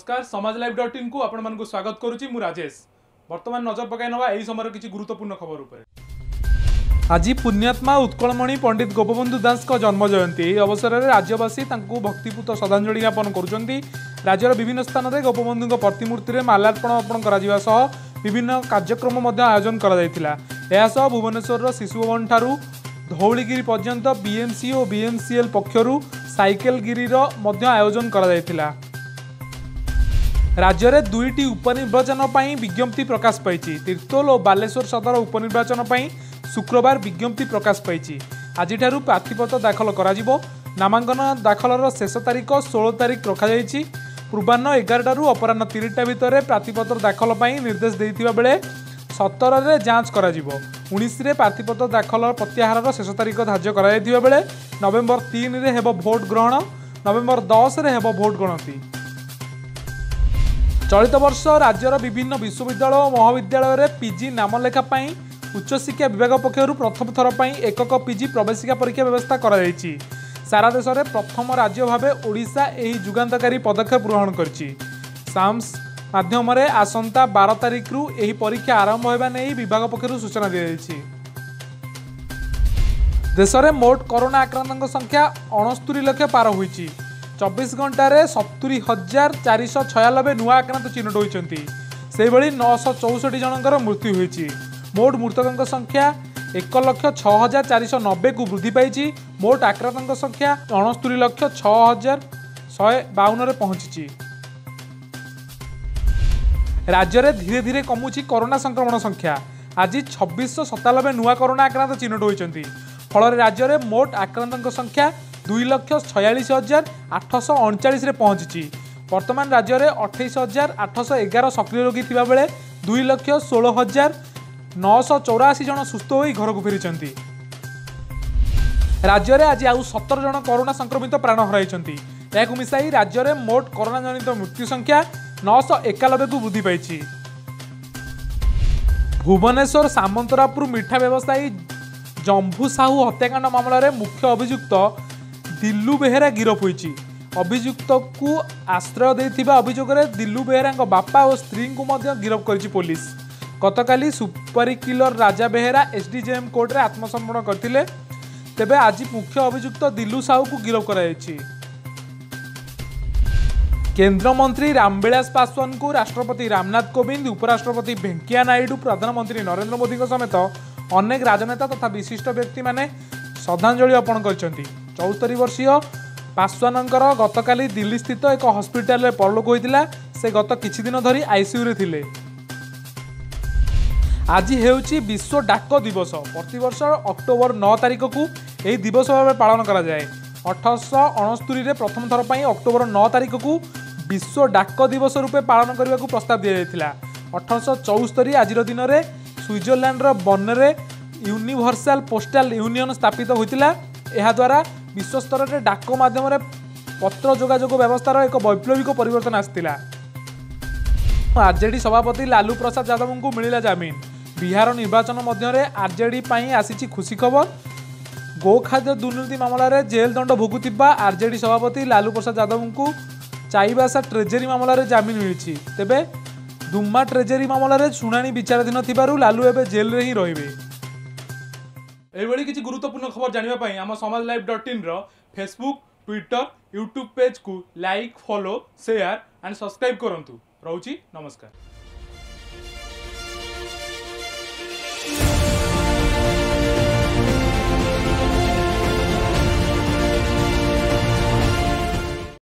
नमस्कार समाज live dot इन को आपण मन को स्वागत करुच्ची मु राजेश। वर्तमान नजर पकाई नवा एही समय किसी गुरुत्वपूर्ण खबर उपर। आज पुण्यात्मा उत्कलमणि पंडित गोपबंधु दास जन्म जयंती। यह अवसर में राज्यवासी भक्तिपूत श्रद्धांजलि ज्ञापन करुछंती। राज्यर विभिन्न स्थान में गोपबंधु प्रतिमूर्ति में माल्यार्पण अर्पण करा सह विभिन्न कार्यक्रम आयोजन करा। भुवनेश्वर शिशु भवन ठारू धौलीगिरी पर्यंत बीएमसी और बीएमसीएल पक्षरु साइकेल गिरी आयोजन करा। राज्य में दुईटी उपनिर्वाचन विज्ञप्ति प्रकाश पाई। तीर्तोल और बालेश्वर सदर उपनिर्वाचन शुक्रवार विज्ञप्ति प्रकाश पाई। आज प्रार्थीपत्र दाखल करा। नामांकन दाखलर शेष तारीख 16 तारीख रखा। पूर्वाह्न 11 अपराह 3टा भितर प्रार्थीपत्र दाखल निर्देश देता बेले 17 जांच करा। 19 प्रार्थीपत्र दाखल प्रत्याहार शेष तारीख धार्य करा बेले नवेम्बर 3 रे हेबो भोट ग्रहण। नवेम्बर 10 रे हेबो भोट गणति। चलित वर्ष राज्यर विभिन्न विश्वविद्यालय और महाविद्यालय में पीजी नामलेखा उच्चशिक्षा विभाग पक्षर प्रथम थर एकक पीजी प्रवेशिका परीक्षा व्यवस्था करा। सारा देश में प्रथम राज्य भाव ओडिशा एही जुगांतकारी पदक्षेप ग्रहण करछि। साम्स माध्यम आसंता 12 तारीख रु एही परीक्षा आरंभ होगा नहीं विभाग पक्षर सूचना दी जाइछि। देश में मोट कोरोना आक्रांतों संख्या 69 लाख पार होइछि। 24 घंटे 70,496 नुआ आक्रांत चिन्हट होती। से 964 जनकर मृत्यु होती। मोट मृतकों संख्या 1,06,490 को वृद्धि पाई। मोट आक्रांतों संख्या 69,06,152 पहुंची। राज्य में धीरे धीरे कमुची कोरोना संक्रमण संख्या। आज 2697 नुआ कोरोना आक्रांत चिन्हट होती। फल राज्य में मोट आक्रांतों संख्या 2,46,839 पहुंची। वर्तमान राज्य में 28,811 सक्रिय रोगी थिबा बेले 2,16,984 जन सुस्थ होई घर को फेरी। राज्य में आज आउ 17 जन कोरोना संक्रमित प्राण हराई। यह मिसाई राज्य में मोट कोरोना जनित मृत्यु संख्या 991 को वृद्धि पाई। भुवनेश्वर सामंतरापुर मिठा व्यवसायी जंभू साहू हत्याकांड मामला रे मुख्य अभियुक्त दिल्लू बेहेरा गिरफ होईची। अभियुक्त को आश्रय देथिबा अभियोग रे दिल्लू बेहेरा बापा और स्त्री को मध्य गिरफ करिछि पुलिस। गतकाली supari killer Raja Behera SDJM court रे आत्मसमर्पण करथिले। तेबे आज मुख्य अभियुक्त दिल्लू साहू को गिरफ कराଯାଇଛି। केंद्र मंत्री रामविलास पासवान को राष्ट्रपति रामनाथ कोविंद, उपराष्ट्रपति वेंकैया नायडू, प्रधानमंत्री नरेंद्र मोदी समेत अनेक राजनेता तथा विशिष्ट व्यक्ति माने श्रद्धांजलि अर्पण करछन्ति। 74 वर्षीय पासवानंकर गतकाली दिल्ली स्थित एक हॉस्पिटल रे परलोक होइतिला। से गत किछि दिन धरी आईसीयू रे थिले। आज हेउची विश्व डाक दिवस। प्रतिवर्ष अक्टोबर 9 तारीख को यह दिवस भाव पालन करा जाए। 1869 रे प्रथम थर पर अक्टोबर 9 तारीख को विश्व डाक दिवस रूपे पालन करने को प्रस्ताव दि जाइथिला। 1874 आज दिन में स्विट्जरलैंड बर्न रे यूनिवर्सल पोस्टल यूनियन स्थापित होइतिला। एहा द्वारा विश्व स्तर में डाक माध्यम पत्र जोगाजोग व्यवस्थार एक वैप्लविक परिवर्तन आसतिला। आरजेडी सभापति लालू प्रसाद यादव को मिला जमीन। बिहार निर्वाचन मध्य आरजेडी आसी खुशी खबर। गो खाद्य दुर्नीति मामला जेल दंड भोगुतिबा आरजेडी सभापति लालू प्रसाद यादव को चाईबासा ट्रेजेरी मामला जमीन मिली। तेबे दुम्मा ट्रेजेरी मामला शुणाणी विचाराधीन थिबारु लालू एबे जेल रे ही रहिबे। एभली किसी गुरुत्वपूर्ण खबर जानिबा Aam Samaj live dot in Facebook, Twitter, YouTube page को like, follow, share and subscribe करंतु। रहूची नमस्कार।